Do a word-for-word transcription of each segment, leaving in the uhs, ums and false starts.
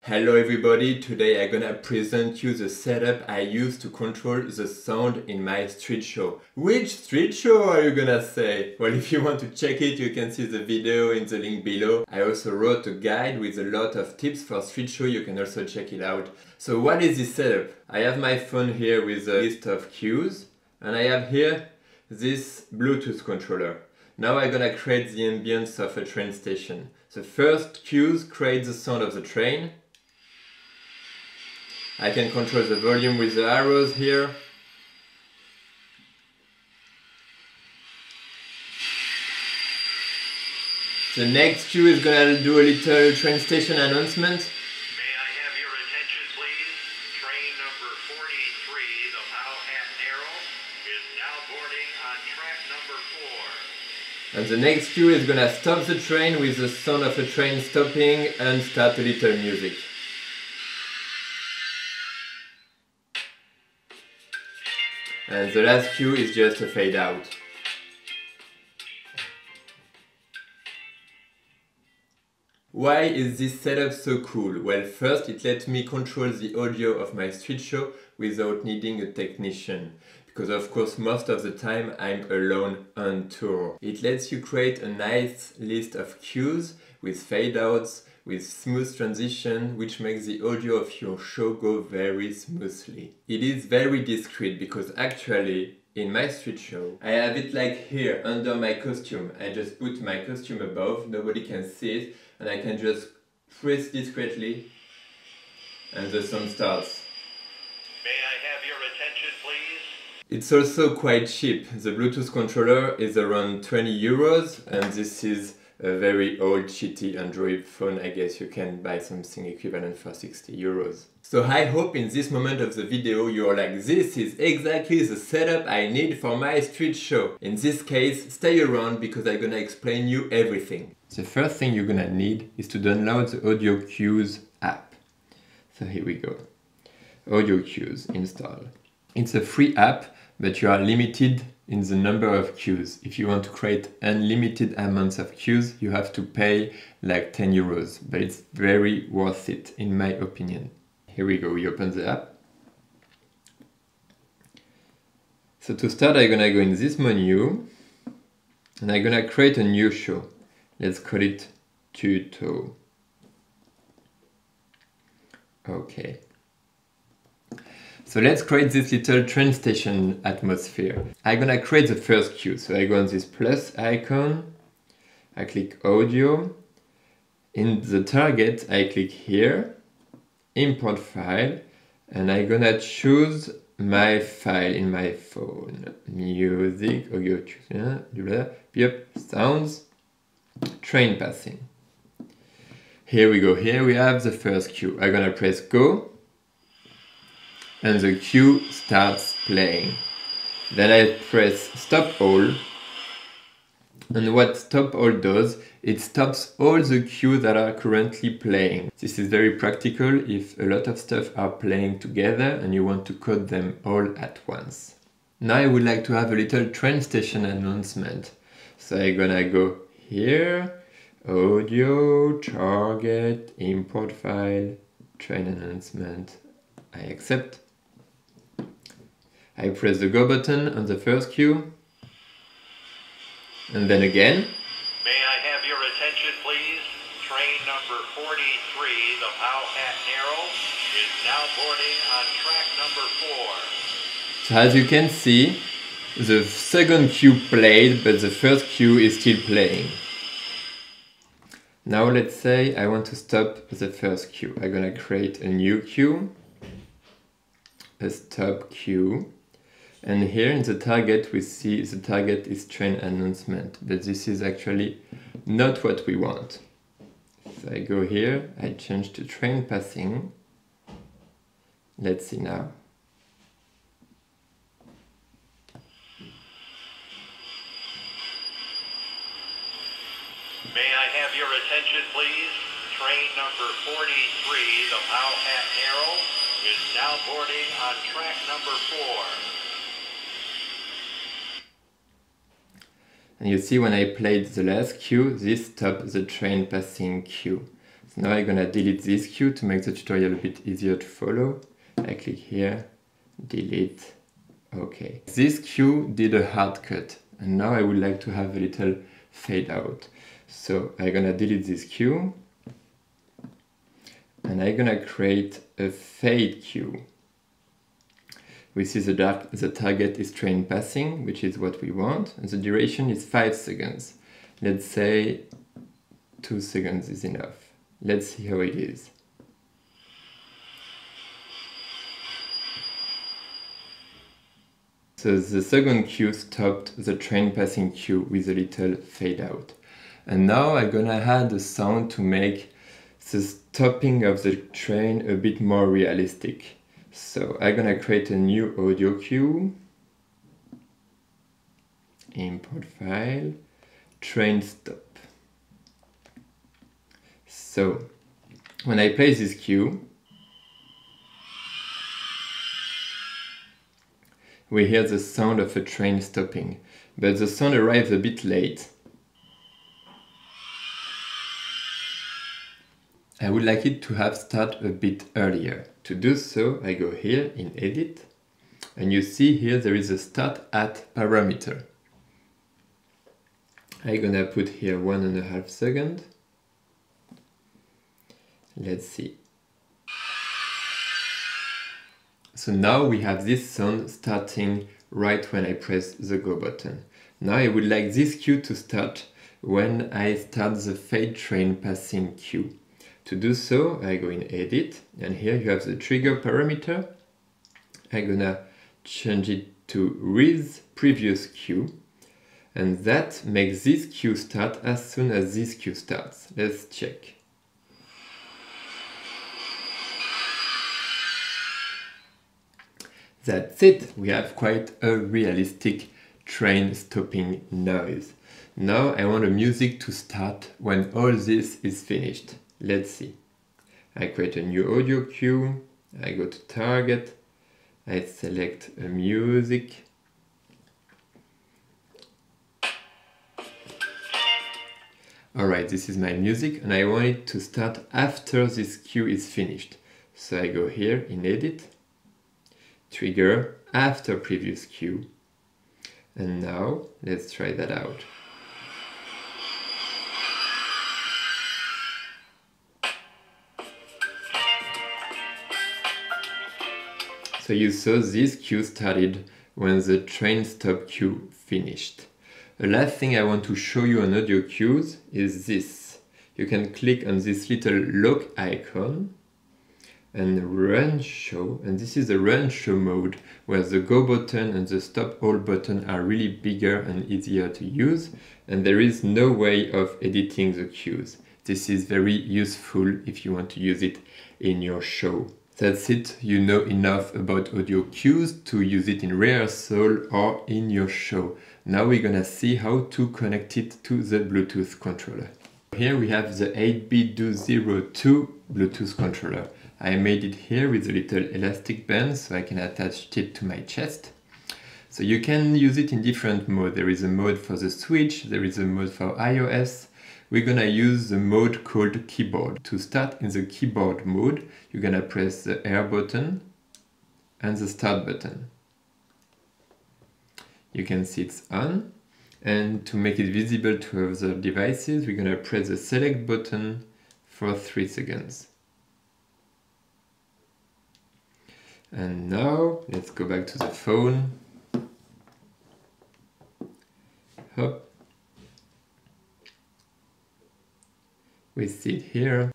Hello everybody, today I'm gonna present you the setup I use to control the sound in my street show. Which street show are you gonna say? Well, if you want to check it, you can see the video in the link below. I also wrote a guide with a lot of tips for street show, you can also check it out. So what is this setup? I have my phone here with a list of cues, and I have here this Bluetooth controller. Now I'm gonna create the ambience of a train station. The first cues create the sound of the train. I can control the volume with the arrows here. The next cue is gonna do a little train station announcement. May I have your attention please? Train number forty-three, the Powhatan Arrow, is now boarding on track number four. And the next cue is gonna stop the train with the sound of a train stopping and start a little music. And the last cue is just a fade out. Why is this setup so cool? Well, first it lets me control the audio of my street show without needing a technician. Because of course most of the time I'm alone on tour. It lets you create a nice list of cues with fade outs, with smooth transition, which makes the audio of your show go very smoothly. It is very discreet because actually in my street show I have it like here under my costume. I just put my costume above, nobody can see it, and I can just press discreetly and the song starts. May I have your attention please? It's also quite cheap. The Bluetooth controller is around twenty euros, and this is a very old shitty Android phone. I guess you can buy something equivalent for sixty euros. So I hope in this moment of the video you're like, this is exactly the setup I need for my street show. In this case, stay around because I'm gonna explain you everything. The first thing you're gonna need is to download the Audio Cues app. So here we go. Audio Cues install. It's a free app, but you are limited in the number of cues. If you want to create unlimited amounts of cues, you have to pay like ten euros, but it's very worth it in my opinion. Here we go, we open the app. So to start, I'm gonna go in this menu and I'm gonna create a new show. Let's call it Tuto. Okay. So let's create this little train station atmosphere. I'm gonna create the first cue. So I go on this plus icon, I click audio. In the target, I click here, import file, and I'm gonna choose my file in my phone. Music, audio, yep, sounds, train passing. Here we go, here we have the first cue. I'm gonna press go. And the cue starts playing. Then I press stop all, and what stop all does, it stops all the cues that are currently playing. This is very practical if a lot of stuff are playing together and you want to code them all at once. Now I would like to have a little train station announcement. So I'm gonna go here, audio, target, import file, train announcement, I accept. I press the go button on the first cue, and then again. May I have your attention please? Train number forty-three, the Powhatan Arrow, is now boarding on track number four. So as you can see, the second cue played, but the first cue is still playing. Now let's say I want to stop the first cue. I'm gonna create a new cue, a stop cue. And here in the target we see the target is train announcement, but this is actually not what we want. So I go here, I change to train passing. Let's see now. May I have your attention please? Train number forty-three, the Powhatan Arrow, is now boarding on track number four. And you see when I played the last cue, this stopped the train passing cue. So now I'm gonna delete this cue to make the tutorial a bit easier to follow. I click here, delete, okay. This cue did a hard cut, and now I would like to have a little fade out. So I'm gonna delete this cue, and I'm gonna create a fade cue. We see the, dark, the target is train passing, which is what we want, and the duration is five seconds. Let's say two seconds is enough. Let's see how it is. So the second cue stopped the train passing cue with a little fade out. And now I'm gonna add a sound to make the stopping of the train a bit more realistic. So I'm gonna create a new audio cue, import file, train stop. So when I play this cue, we hear the sound of a train stopping, but the sound arrives a bit late. I would like it to have started a bit earlier. To do so, I go here in Edit, and you see here there is a start at parameter. I'm gonna put here one and a half second. Let's see. So now we have this sound starting right when I press the go button. Now I would like this cue to start when I start the fade train passing cue. To do so, I go in Edit, and here you have the trigger parameter. I'm gonna change it to with previous cue, and that makes this cue start as soon as this cue starts. Let's check. That's it, we have quite a realistic train stopping noise. Now I want the music to start when all this is finished. Let's see. I create a new audio cue, I go to target, I select a music. Alright, this is my music, and I want it to start after this cue is finished. So I go here in Edit, trigger after previous cue, and now let's try that out. So you saw this cue started when the train stop cue finished. The last thing I want to show you on audio cues is this. You can click on this little lock icon and run show, and this is the run show mode where the go button and the stop all button are really bigger and easier to use, and there is no way of editing the cues. This is very useful if you want to use it in your show. That's it, you know enough about audio cues to use it in rehearsal or in your show. Now we're gonna see how to connect it to the Bluetooth controller. Here we have the eight B D zero two Bluetooth controller. I made it here with a little elastic band so I can attach it to my chest. So you can use it in different modes. There is a mode for the Switch, there is a mode for iOS. We're gonna use the mode called keyboard. To start in the keyboard mode, you're gonna press the air button and the start button. You can see it's on. And to make it visible to other devices, we're gonna press the select button for three seconds. And now, let's go back to the phone. Hop. We see it here.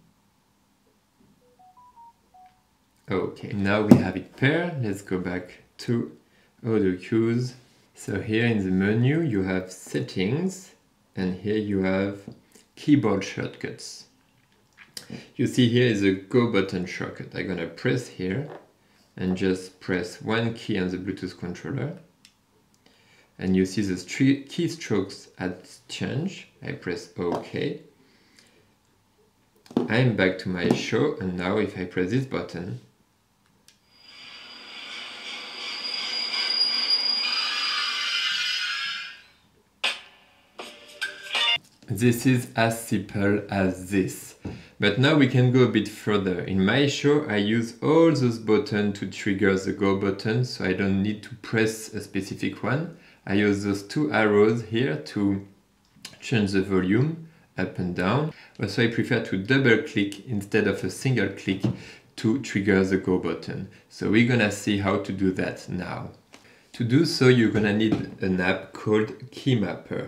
Okay, now we have it paired. Let's go back to audio cues. So here in the menu you have settings, and here you have keyboard shortcuts. You see here is a go button shortcut. I'm gonna press here and just press one key on the Bluetooth controller. And you see the keystrokes at change. I press OK. I'm back to my show, and now if I press this button, this is as simple as this. But now we can go a bit further. In my show, I use all those buttons to trigger the go button, so I don't need to press a specific one. I use those two arrows here to change the volume up and down. Also, I prefer to double click instead of a single click to trigger the go button. So we're gonna see how to do that now. To do so, you're gonna need an app called Keymapper.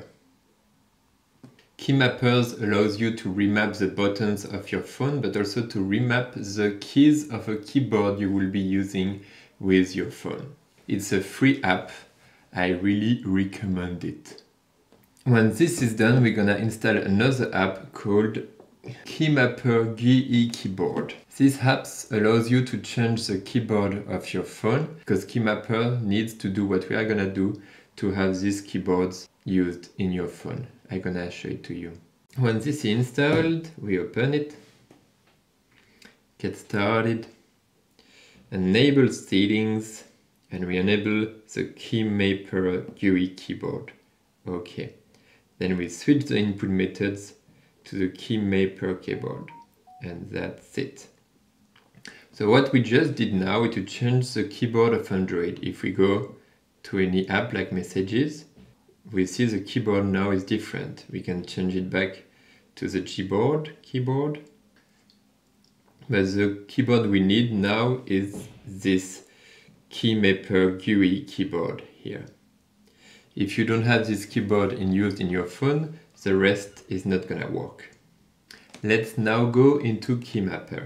Keymappers allows you to remap the buttons of your phone, but also to remap the keys of a keyboard you will be using with your phone. It's a free app. I really recommend it. When this is done, we're gonna install another app called Keymapper G U I Keyboard. This app allows you to change the keyboard of your phone, because Keymapper needs to do what we are gonna do to have these keyboards used in your phone. I'm gonna show it to you. When this is installed, we open it, get started, enable settings, and we enable the Keymapper G U I keyboard. Okay. Then we switch the input methods to the Keymapper keyboard, and that's it. So what we just did now is to change the keyboard of Android. If we go to any app like Messages, we see the keyboard now is different. We can change it back to the Gboard keyboard. But the keyboard we need now is this Keymapper G U I keyboard here. If you don't have this keyboard in used in your phone, the rest is not gonna work. Let's now go into Keymapper.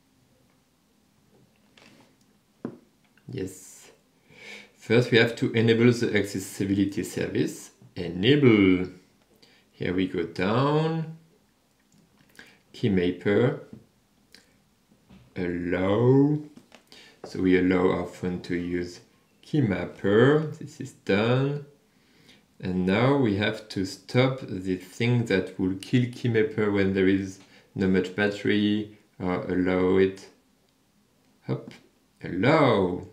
Yes. First we have to enable the accessibility service. Enable. Here we go down. Keymapper. Allow. So we allow our phone to use Keymapper. This is done. And now we have to stop the thing that will kill Keymapper when there is not much battery, or allow it. Hop. Allow.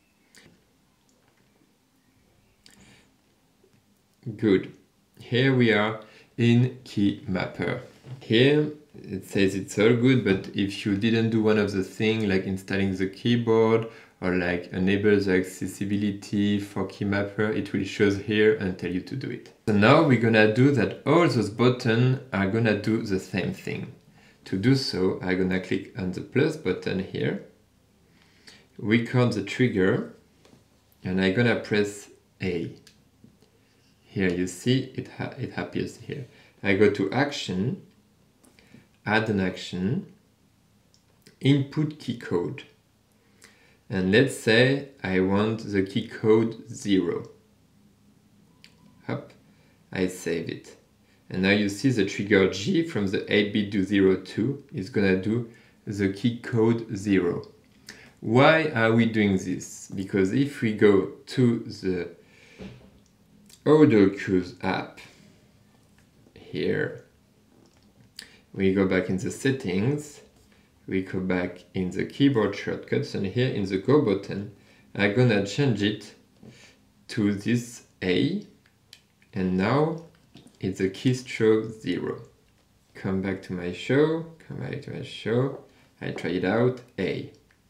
Good. Here we are in Keymapper. Here it says it's all good, but if you didn't do one of the things like installing the keyboard or like enable the accessibility for Keymapper, it will show here and tell you to do it. So now we're gonna do that all those buttons are gonna do the same thing. To do so, I'm gonna click on the plus button here, record the trigger, and I'm gonna press A. Here you see it, ha it appears here. I go to action, add an action, input key code. And let's say I want the key code zero. Hop, I save it. And now you see the trigger G from the eight bit to zero two is gonna do the key code zero. Why are we doing this? Because if we go to the Audio Cues app, here, we go back in the settings, we go back in the keyboard shortcuts, and here in the go button, I'm gonna change it to this A, and now it's a keystroke zero. Come back to my show, come back to my show, I try it out, A.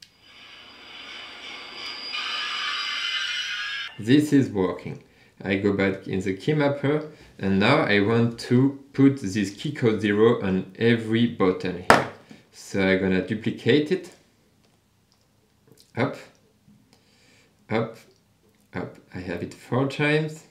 This is working. I go back in the Keymapper, and now I want to put this key code zero on every button here. So I'm gonna duplicate it, up, up, up. I have it four times.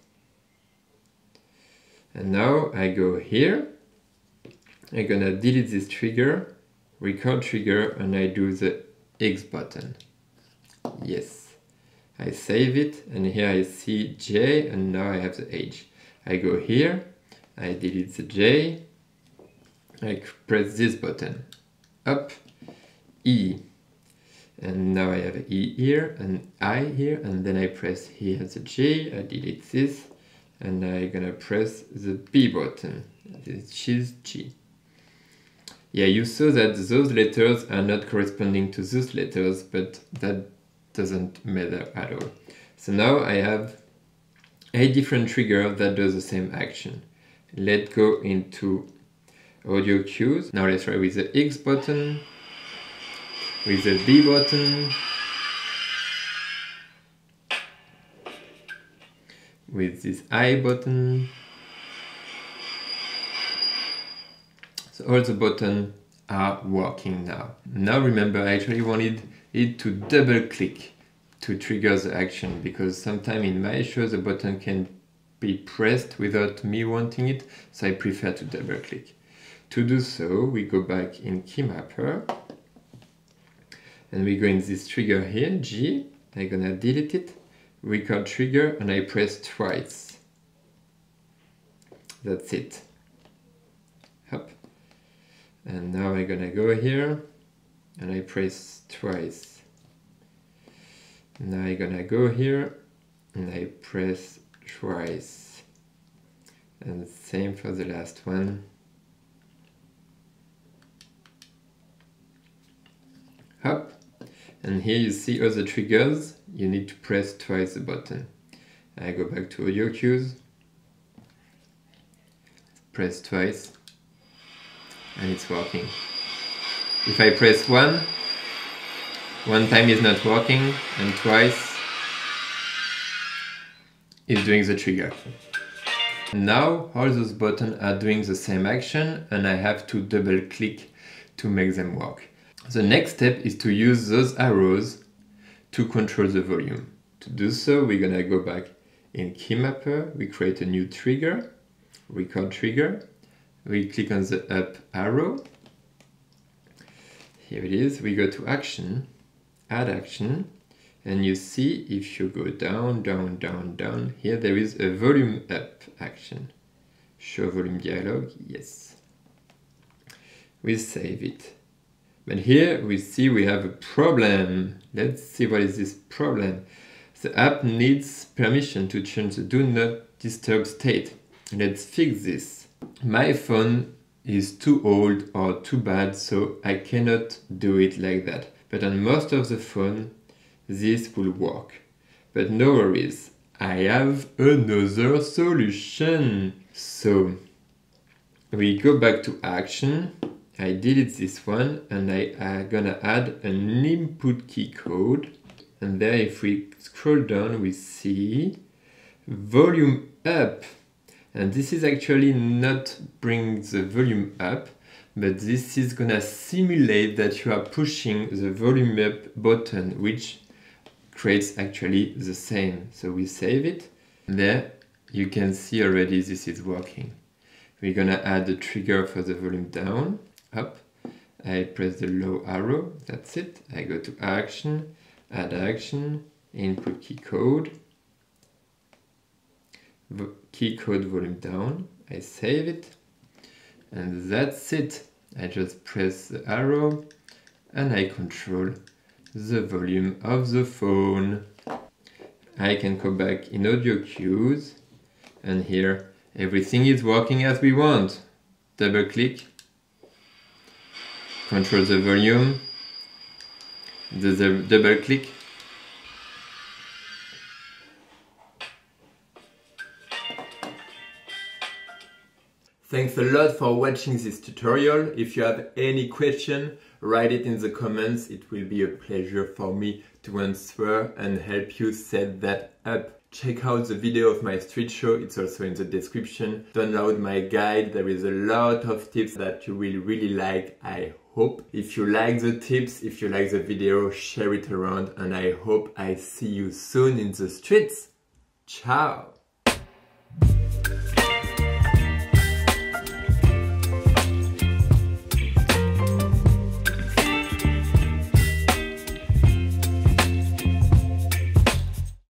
And now I go here, I'm gonna delete this trigger, record trigger, and I do the X button. Yes. I save it, and here I see J, and now I have the H. I go here, I delete the J, I press this button, up, E, and now I have E here, and I here, and then I press here the J, I delete this, and I'm gonna press the B button, which is G. Yeah, you saw that those letters are not corresponding to those letters, but that doesn't matter at all. So now I have a different trigger that does the same action. Let's go into audio cues. Now let's try with the X button, with the B button, with this I button. So all the buttons are working now. Now remember, I actually wanted it to double click to trigger the action, because sometimes in my show the button can be pressed without me wanting it, so I prefer to double click. To do so, we go back in Keymapper and we go in this trigger here, G. I'm gonna delete it, record trigger, and I press twice. That's it. Hop. And now I'm gonna go here and I press twice. Now I'm gonna go here and I press twice. And same for the last one. Hop. And here you see all the triggers. You need to press twice the button. I go back to audio cues. Press twice. And it's working. If I press one, one time is not working, and twice is doing the trigger. Now all those buttons are doing the same action, and I have to double click to make them work. The next step is to use those arrows to control the volume. To do so, we're gonna go back in Keymapper, we create a new trigger, record trigger. We click on the up arrow. Here it is. We go to action, add action, and you see if you go down, down, down, down, here there is a volume up action. Show volume dialog, yes. We save it. But here we see we have a problem. Let's see what is this problem. The app needs permission to change the do not disturb state. Let's fix this. My phone is too old or too bad, so I cannot do it like that. But on most of the phone, this will work. But no worries, I have another solution. So we go back to action. I delete this one and I am gonna add an input key code. And there, if we scroll down, we see volume up. And this is actually not bring the volume up, but this is gonna simulate that you are pushing the volume up button, which creates actually the same. So we save it. There you can see already this is working. We're gonna add the trigger for the volume down. Up. I press the low arrow. That's it. I go to action, add action, input key code. Key code volume down, I save it, and that's it. I just press the arrow and I control the volume of the phone. I can go back in audio cues, and here everything is working as we want. Double click, control the volume, the, the double click. Thanks a lot for watching this tutorial. If you have any question, write it in the comments. It will be a pleasure for me to answer and help you set that up. Check out the video of my street show, it's also in the description. Download my guide, there is a lot of tips that you will really like, I hope. If you like the tips, if you like the video, share it around, and I hope I see you soon in the streets. Ciao!